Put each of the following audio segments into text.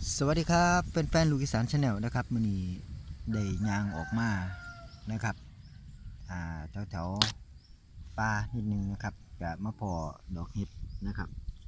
สวัสดีครับเป็นแฟนลูกอีสานชาแนลนะครับมื้อนี้ได้ย่างออกมานะครับแถวป่านิดนึงนะครับจะมาพอดอกเห็ดนะครับ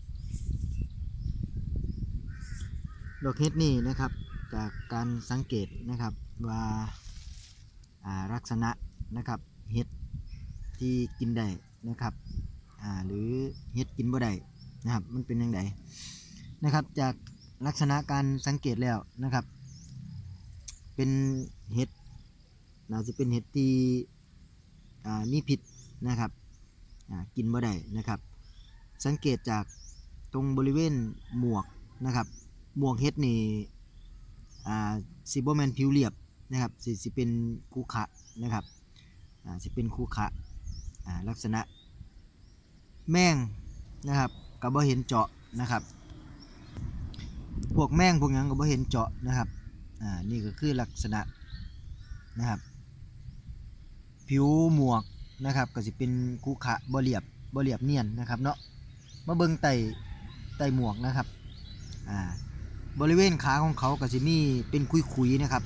ดอกเห็ดนี่นะครับจากการสังเกตนะครับว่าลักษณะนะครับเห็ดที่กินได้นะครับหรือเห็ดกินบ่ได้นะครับมันเป็นยังไงนะครับจากลักษณะการสังเกตแล้วนะครับเป็นเห็ดน่าจะเป็นเห็ดที่มีพิษนะครับกินบ่ได้นะครับสังเกตจากตรงบริเวณหมวกนะครับหมวกเห็ดนี่สิบ่แม่นผิวเรียบนะครับสิเป็นคูขะนะครับสิเป็นคูขะลักษณะแมงนะครับก็บ่เห็นเจาะนะครับพวกแมงพวกยังก็บ่เห็นเจาะนะครับนี่ก็คือลักษณะนะครับผิวหมวกนะครับก็สิเป็นคูขะบ่เรียบเนียนนะครับเนาะมาเบิ่งไต่หมวกนะครับบริเวณขาของเขาก็สิมีเป็นคุยๆนะครับ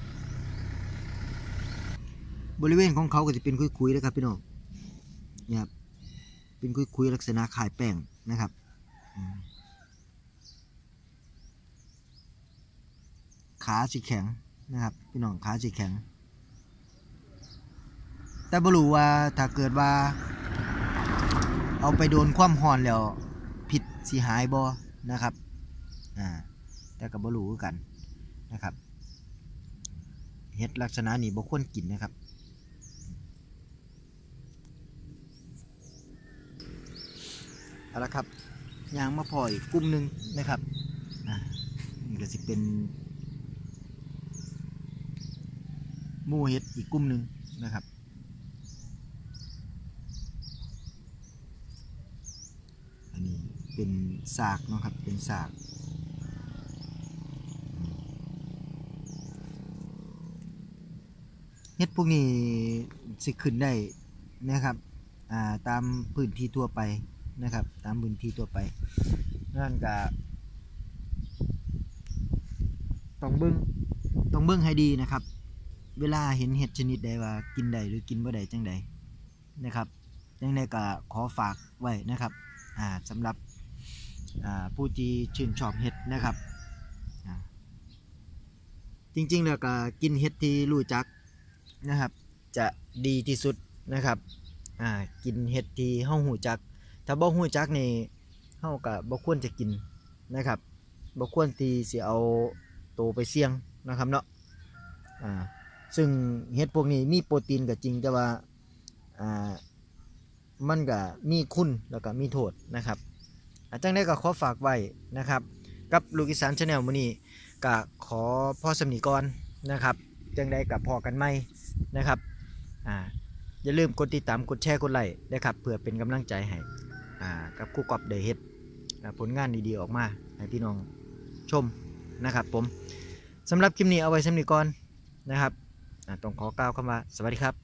บริเวณของเขาก็จะเป็นคุยๆนะครับพี่น้องเนี่ยครับเป็นคุยๆลักษณะคล้ายแป้งนะครับขาสีแข็งนะครับพี่น้องขาสีแข็งแต่บ่รู้ว่าถ้าเกิดว่าเอาไปโดนความร้อนแล้วผิดสิหายบ่นะครับแต่ก็บ่รู้กันนะครับเห็ดลักษณะนี้บ่ควรกินนะครับเอาละครับยางมาพออีกกลุ่มหนึ่งนะครับนี่ก็สิเป็นหมู่เห็ดอีกกลุ่มหนึ่งนะครับอันนี้เป็นสากเนาะครับเป็นสากเห็ดพวกนี้สิขึ้นได้นะครับตามพื้นที่ทั่วไปนะครับตามพื้นที่ทั่วไปนั่นก็ต้องเบิ่งให้ดีนะครับเวลาเห็นเห็ดชนิดใดว่ากินได้หรือกินบ่ได้จังใดนะครับจังใดก็ขอฝากไว้นะครับสำหรับผู้ที่ชื่นชอบเห็ดนะครับจริงๆแล้วก็กินเห็ดที่รู้จักนะครับจะดีที่สุดนะครับกินเห็ดที่เฮาหูจักถ้าบ่หูจักนี่เฮาก็บ่ควรจะกินนะครับบ่ควรที่สิเอาโตไปเสี่ยงนะครับเนาะซึ่งเห็ดพวกนี้มีโปรตีนก็จริงแต่ว่ามันก็มีคุณแล้วก็มีโทษนะครับจังได้ก็ขอฝากไว้นะครับกับลูกอีสานชาแนลมื้อนี้ก็ขอพ่อสำนีก่อนนะครับจังได้กับพอกันใหม่นะครับอย่าลืมกดติดตามกดแชร์กดไลค์นะครับเพื่อเป็นกำลังใจให้กับครูกอบได้เฮ็ดผลงานดีๆออกมาให้พี่น้องชมนะครับผมสำหรับคลิปนี้เอาไว้สำนีก่อนนะครับต้องขอกล่าวคำว่าสวัสดีครับ